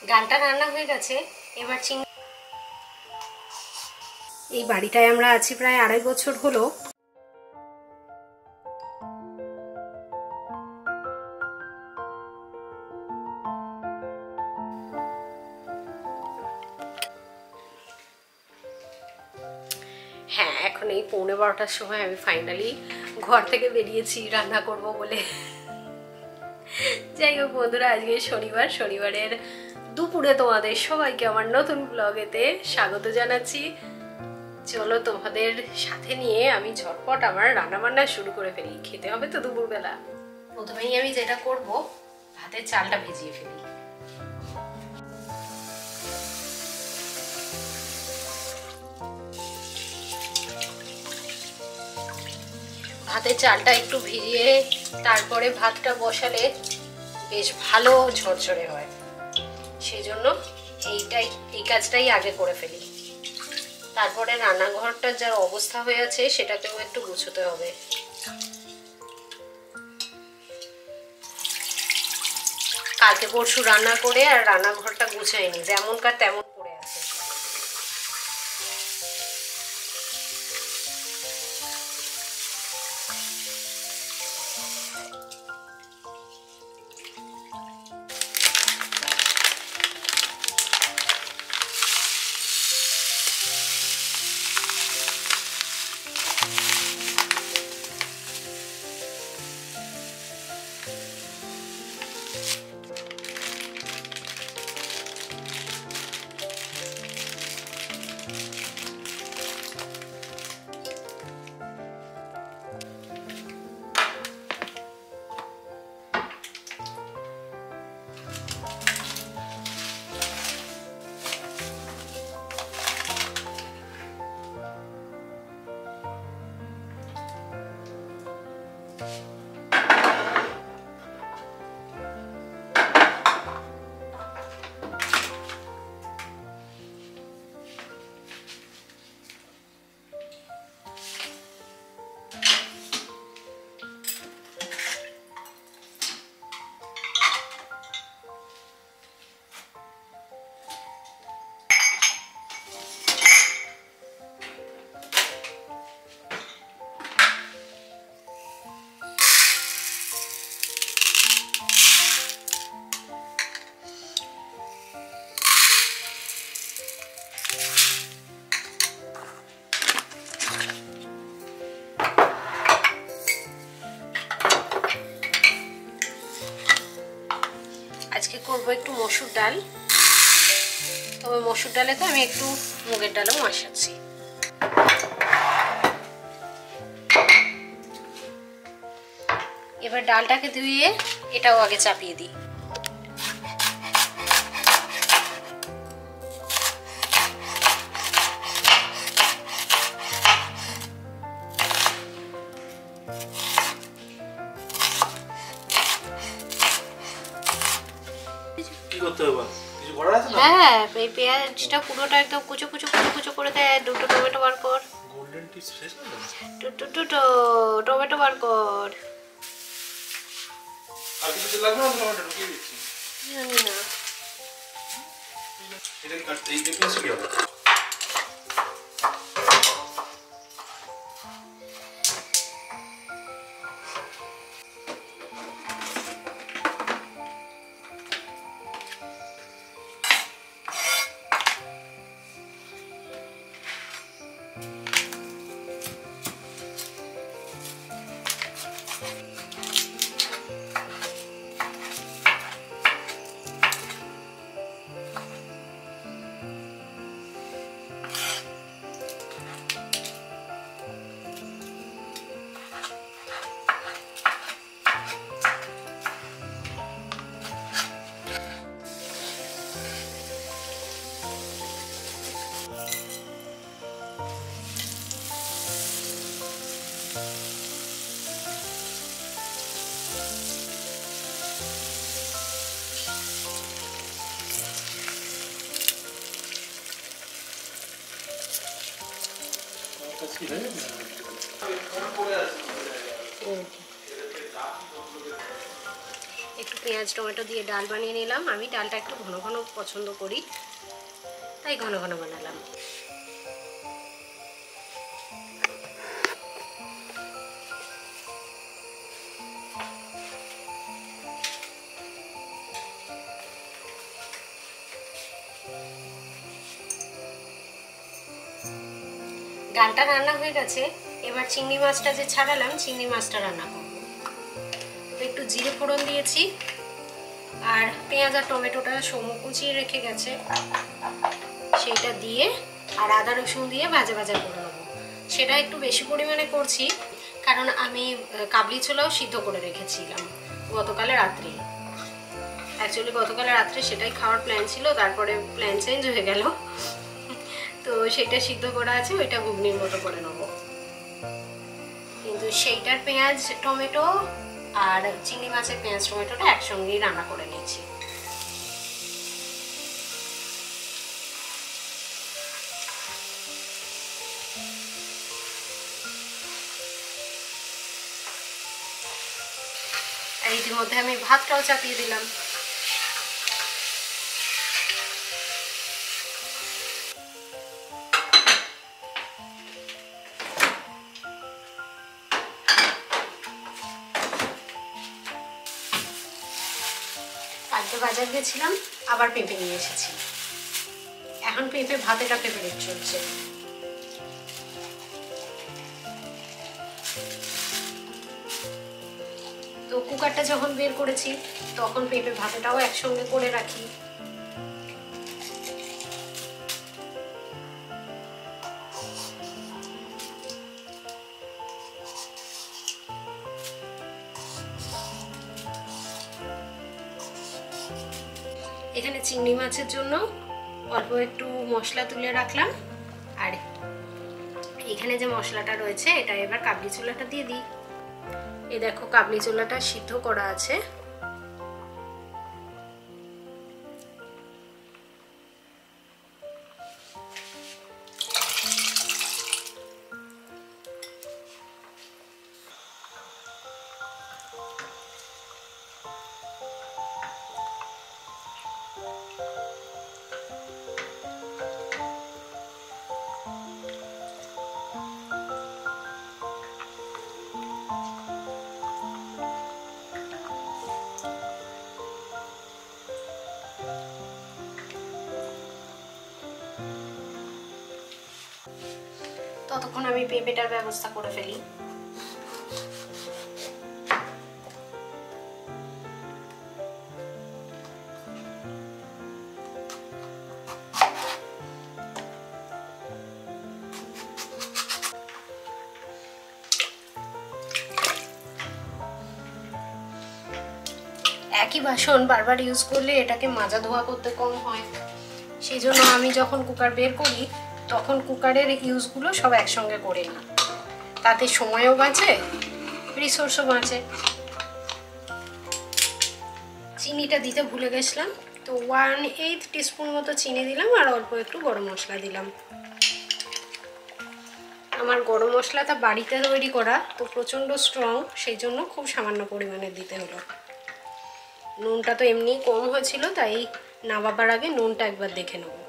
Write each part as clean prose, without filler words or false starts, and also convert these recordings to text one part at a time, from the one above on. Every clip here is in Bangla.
ডালটা রান্না হয়ে গেছে। এবার এই বাড়িটায় আমরা আছি প্রায় 2.5 বছর হলো। হ্যাঁ, এখন এই 11:15টার সময় আমি ফাইনালি ঘর থেকে বেরিয়েছি রান্না করব বলে। যাই হোক বন্ধুরা, আজকে শনিবারের দুপুরে তোমাদের সবাইকে আমার নতুন ব্লগেতে স্বাগত জানাচ্ছি। চলো তোমাদের সাথে নিয়ে আমি ঝটপট আমার রান্নাবান্না শুরু করে ফেলি, খেতে হবে তো দুপুরবেলা। প্রথমেই আমি যেটা করব, ভাতের চালটা ভিজিয়ে ফেলি। ভাতের চালটা একটু ভিজিয়ে তারপরে ভাতটা বসালে বেশ ভালো ঝরঝরে হয়, সেই জন্য এই কাজটাই আগে করে ফেলি। তারপরে রান্নাঘরটার যার অবস্থা হয়ে আছে সেটাকেও একটু গুছোতে হবে। কালকে পরশু রান্না করে আর রান্নাঘরটা গুছাইনি, যেমনকার তেমন পড়ে আছে। আজকে করবো একটু মসুর ডাল, তবে মসুর ডালে তো আমি একটু মুগের ডালও মেশাচ্ছি। এবার ডালটাকে ধুয়ে এটাও আগে চাপিয়ে দিই। হ্যাঁ, এই পেঁয়াজটা পুরোটা একদম কুচো কুচো করে দেয়। দুটো টমেটো বার কর, দুটো টমেটো বার কর। জানি না একটু পেঁয়াজ টমেটো দিয়ে ডাল বানিয়ে নিলাম। আমি ডালটা একটু ঘন ঘন পছন্দ করি, তাই ঘন ঘন বানালাম। ডালটা রান্না হয়ে গেছে, এবার চিংড়ি মাছটা যে ছাড়ালাম চিংড়ি মাছটা রান্না করব। তো একটু জিরে ফোড়ন দিয়েছি, আর পেঁয়াজ আর টমেটোটা কুচিয়ে রেখে গেছে সেইটা দিয়ে, আর আদা রসুন দিয়ে ভাজা ভাজা করে নেবো। সেটা একটু বেশি পরিমাণে করছি, কারণ আমি কাবলি ছোলাও সিদ্ধ করে রেখেছিলাম গতকালে রাত্রে। অ্যাকচুয়ালি গতকালে রাত্রে সেটাই খাওয়ার প্ল্যান ছিল, তারপরে প্ল্যান চেঞ্জ হয়ে গেল। তো সেটা সিদ্ধ করা আছে, ওইটা ঘুগনির মতো করে নেবো। কিন্তু সেইটার পেঁয়াজ টমেটো আর চিংড়ি মাছের পেঁয়াজ টমেটোটা একসঙ্গেই রান্না করে নিয়েছি। আর ইতিমধ্যে আমি ভাতটাও চাপিয়ে দিলাম। কালকে বাজার গেছিলাম, আবার পেঁপে নিয়ে এসেছি। এখন পেঁপে ভাতেটা ফেভারিট চলছে। তো কুকারটা যখন বের করেছি তখন পেঁপে ভাতেটাও একসঙ্গে করে রাখি। এখানে চিংড়ি মাছের জন্য অল্প একটু মশলা তুলে রাখলাম, আর এখানে যে মশলাটা রয়েছে এটা এবার কাবলি ছোলাটা দিয়ে দিই। এই দেখো কাবলি ছোলাটা সিদ্ধ করা আছে। ততক্ষণ আমি পেঁপেটার ব্যবস্থা করে ফেলি। একই বাসন বারবার ইউজ করলে এটাকে মাজা ধোয়া করতে কম হয়, সেই জন্য আমি যখন কুকার বের করি তখন কুকারের ইউজগুলো সব একসঙ্গে করে নিই। তাতে সময়ও বাঁচে, রিসোর্সও বাঁচে। চিনিটা দিতে ভুলে গেছিলাম, তো 1/8 টিস্পুন মতো চিনি দিলাম, আর অল্প একটু গরম মশলা দিলাম। আমার গরম মশলাটা বাড়িতে তৈরি করা, তো প্রচণ্ড স্ট্রং, সেই জন্য খুব সামান্য পরিমাণে দিতে হলো। নুনটা তো এমনি কম হয়েছিল, তাই নামাবার আগে নুনটা একবার দেখে নেব।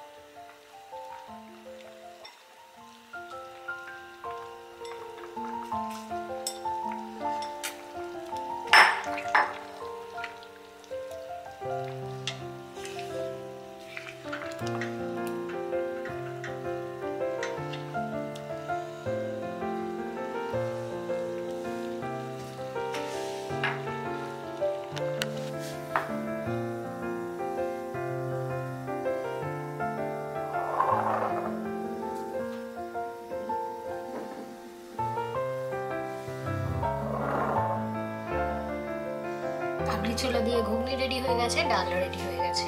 কাবলি ছোলা দিয়ে ঘুগনি রেডি হয়ে গেছে, ডাল রেডি হয়ে গেছে।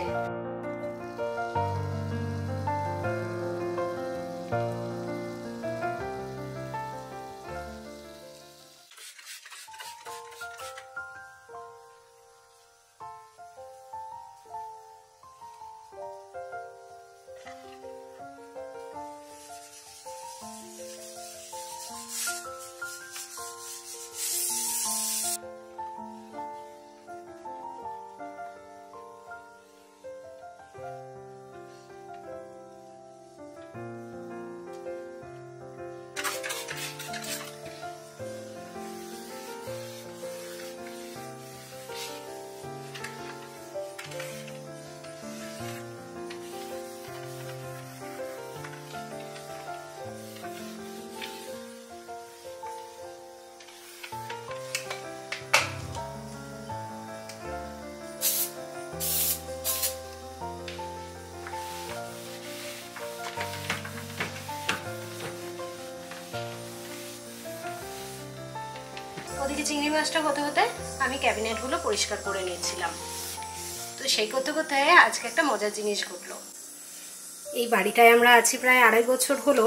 ওদিকে চিংড়ি মাছটা হতে হতে আমি ক্যাবিনেটগুলো পরিষ্কার করে নিয়েছিলাম। তো সেই করতে করতে আজকে একটা মজার জিনিস ঘটলো। এই বাড়িটায় আমরা আছি প্রায় 2.5 বছর হলো।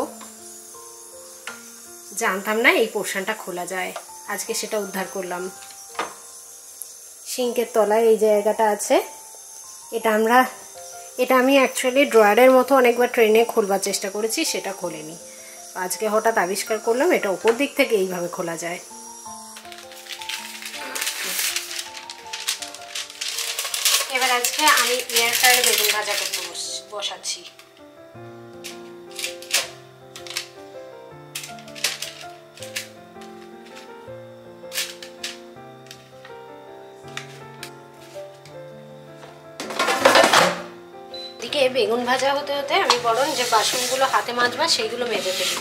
জানতাম না এই পোর্শনটা খোলা যায়, আজকে সেটা উদ্ধার করলাম। সিঙ্কের তলায় এই জায়গাটা আছে, এটা আমি অ্যাকচুয়ালি ড্রয়ারের মতো অনেকবার ট্রেনে খোলবার চেষ্টা করেছি, সেটা খোলেনি। আজকে হঠাৎ আবিষ্কার করলাম এটা উপর দিক থেকে এইভাবে খোলা যায়। এবার আজকে আমি এয়ার ফ্রায়ারে বেগুন ভাজা করতে বসাচ্ছি। এদিকে বেগুন ভাজা হতে হতে আমি বরং যে বাসনগুলো হাতে মাজবা সেইগুলো মেজে ফেলি।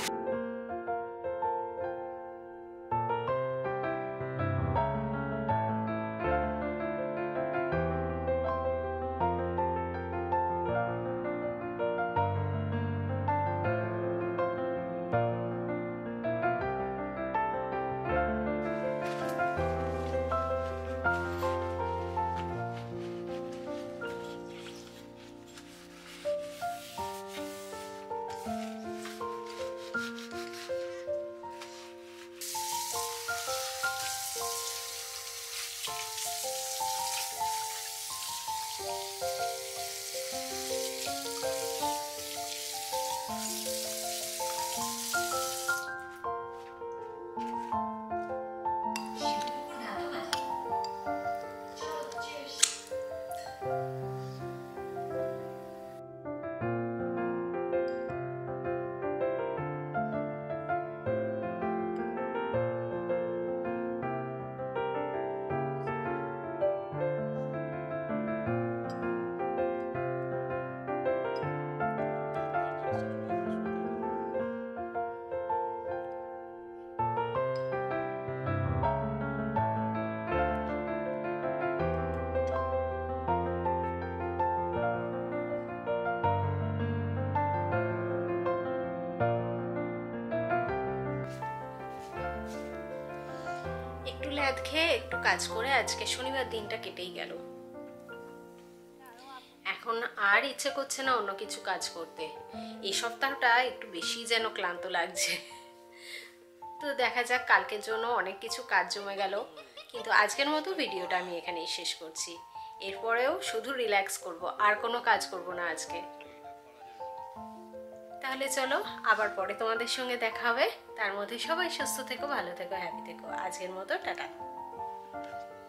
একটু ল্যাদ খেয়ে একটু কাজ করে আজকে শনিবার দিনটা কেটেই গেল। এখন আর ইচ্ছে করছে না অন্য কিছু কাজ করতে। এই সপ্তাহটা একটু বেশি যেন ক্লান্ত লাগছে। তো দেখা যাক, কালকের জন্য অনেক কিছু কাজ জমে গেল। কিন্তু আজকের মতো ভিডিওটা আমি এখানেই শেষ করছি। এরপরেও শুধু রিল্যাক্স করব, আর কোনো কাজ করব না আজকে। তাহলে চলো আবার পরে তোমাদের সঙ্গে দেখা হবে। তার মধ্যে সবাই সুস্থ থেকো, ভালো থেকো, হ্যাপি থেকো। আজকের মতো টাটা।